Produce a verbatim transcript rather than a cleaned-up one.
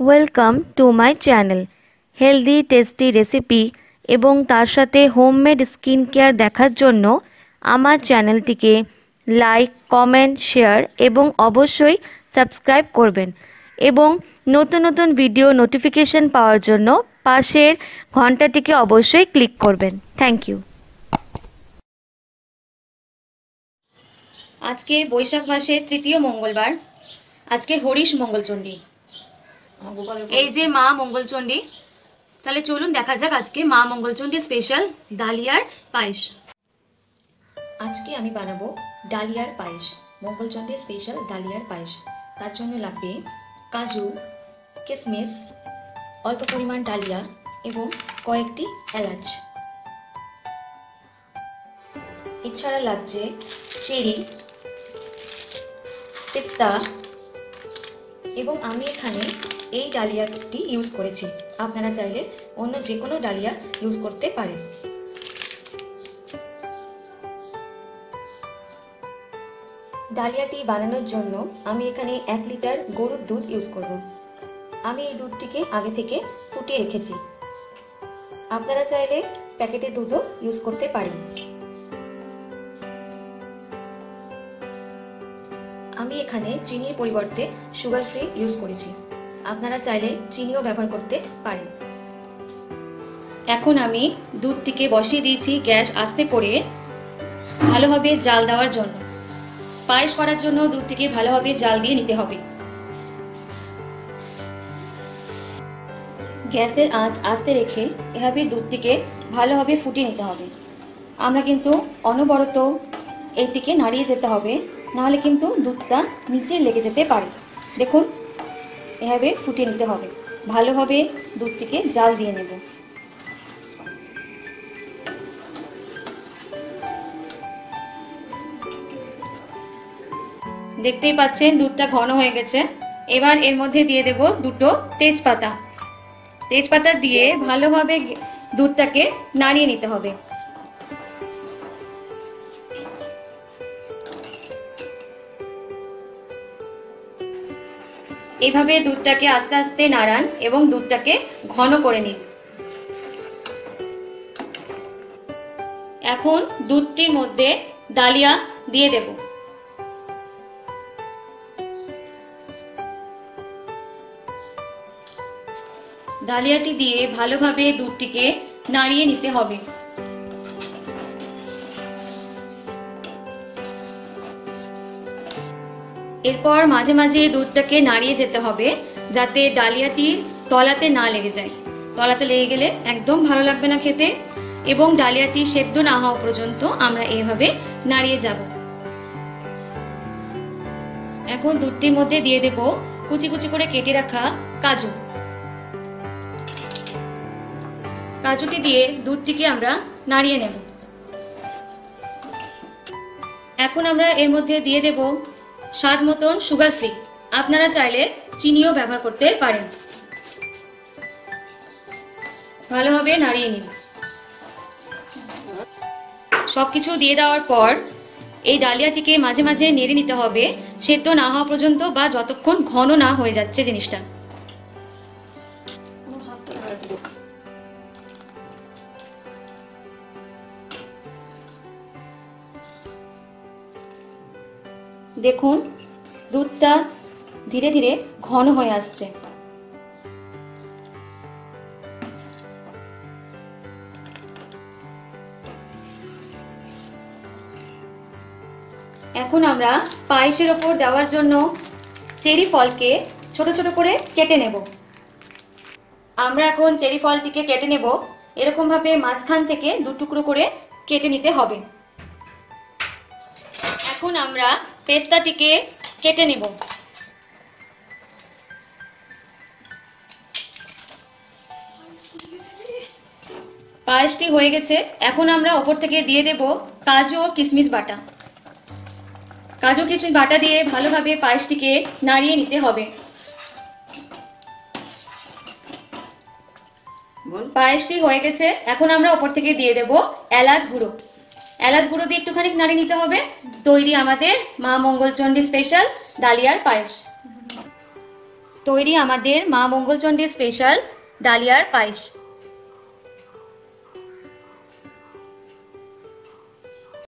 Welcome to my channel. Healthy tasty recipe এবং তার সাথে হোমমেড স্কিন কেয়ার দেখার জন্য আমার চ্যানেলটিকে লাইক, কমেন্ট, শেয়ার এবং অবশ্যই সাবস্ক্রাইব করবেন এবং নতুন নতুন ভিডিও নোটিফিকেশন পাওয়ার জন্য পাশের ঘন্টাটিকে অবশ্যই ক্লিক করবেন। Thank you. আজকে বৈশাখ মাসের তৃতীয় মঙ্গলবার। আজকে হরিশ মঙ্গলচণ্ডী। এই যে মা মঙ্গলচণ্ডী। তাহলে চলুন দেখা যাক আজকে মা মঙ্গলচণ্ডী স্পেশাল ডালিয়ার পায়েস। আজকে আমি বানাবো ডালিয়ার পায়েস, মঙ্গলচণ্ডী স্পেশাল ডালিয়ার পায়েস। তার জন্য লাগবে কাজু, কিশমিশ, অল্প পরিমাণ ডালিয়া এবং কয়েকটি এলাচ। এছাড়া লাগছে চেরি, পিস্তা এবং আমি এখানে এই ডালিয়াটি ইউজ করেছি। আপনারা চাইলে অন্য যে কোনো ডালিয়া ইউজ করতে পারেন। ডালিয়াটি বানানোর জন্য আমি এখানে এক লিটার গরুর দুধ ইউজ করব। আমি এই দুধটিকে আগে থেকে ফুটিয়ে রেখেছি। আপনারা চাইলে প্যাকেটের দুধও ইউজ করতে পারেন। আমি এখানে চিনির পরিবর্তে সুগার ফ্রি ইউজ করেছি। আপনারা চাইলে চিনিও ব্যবহার করতে পারেন। এখন আমি দুধটিকে বসিয়ে দিয়েছি গ্যাস আস্তে করে ভালোভাবে জাল দেওয়ার জন্য। পায়েস করার জন্য দুধটিকে ভালোভাবে জাল দিয়ে নিতে হবে। গ্যাসের আঁচ আস্তে রেখে এভাবে দুধটিকে ভালোভাবে ফুটিয়ে নিতে হবে। আমরা কিন্তু অনবরত এইটিকে নাড়িয়ে যেতে হবে, নাহলে কিন্তু দুধটা নিচে লেগে যেতে পারে। দেখুন, এভাবে ফুটিয়ে নিতে হবে। ভালোভাবে দুধটিকে জাল দিয়ে নেব। দেখতেই পাচ্ছেন দুধটা ঘন হয়ে গেছে। এবার এর মধ্যে দিয়ে দেব দুটো তেজপাতা। তেজপাতা দিয়ে ভালোভাবে দুধটাকে নাড়িয়ে নিতে হবে। এইভাবে দুধটাকে আস্তে আস্তে নাড়ান এবং দুধটাকে ঘন করে নিন। এখন দুধটির মধ্যে ডালিয়া দিয়ে দেব। ডালিয়াটি দিয়ে ভালোভাবে দুধটিকে নাড়িয়ে নিতে হবে। এরপর মাঝে মাঝে দুধটাকে নাড়িয়ে যেতে হবে, যাতে ডালিয়াটির তলাতে না লেগে যায়। তলাতে লেগে গেলে একদম ভালো লাগবে না খেতে, এবং ডালিয়াটি সেদ্ধ না হওয়া পর্যন্ত আমরা এভাবে নাড়িয়ে যাব। এখন দুধটির মধ্যে দিয়ে দেব কুচি কুচি করে কেটে রাখা কাজু। কাজুটি দিয়ে দুধটিকে আমরা নাড়িয়ে নেব। এখন আমরা এর মধ্যে দিয়ে দেব স্বাদ মতন সুগার ফ্রি। আপনারা চাইলে চিনিও ব্যবহার করতে পারেন। ভালোভাবে নাড়িয়ে নিন। সবকিছু দিয়ে দেওয়ার পর এই ডালিয়াটিকে মাঝে মাঝে নেড়ে নিতে হবে, সেদ্ধ না হওয়া পর্যন্ত বা যতক্ষণ ঘন না হয়ে যাচ্ছে জিনিসটা। দেখুন, দুধটা ধীরে ধীরে ঘন হয়ে আসছে। এখন আমরা পায়েসের ওপর দেওয়ার জন্য চেরি ফলকে ছোট ছোট করে কেটে নেব। আমরা এখন চেরি ফলটিকে কেটে নেব। এরকম ভাবে মাঝখান থেকে দু টুকরো করে কেটে নিতে হবে। এখন আমরা পেস্তাটিকে কেটে নেব। পায়েসটি হয়ে গেছে। এখন আমরা ওপর থেকে দিয়ে দেব কাজু ও কিশমিশ বাটা। কাজু কিশমিশ বাটা দিয়ে ভালোভাবে পায়েসটিকে নাড়িয়ে নিতে হবে। পায়েসটি হয়ে গেছে। এখন আমরা ওপর থেকে দিয়ে দেব এলাচ গুঁড়ো। এলাচ গুঁড়ো দিয়ে একটুখানি নাড়িয়ে নিতে হবে। তৈরি আমাদের মা মঙ্গলচণ্ডী স্পেশাল ডালিয়ার পায়েস। তৈরি আমাদের মা মঙ্গলচণ্ডীর স্পেশাল ডালিয়ার পায়েস।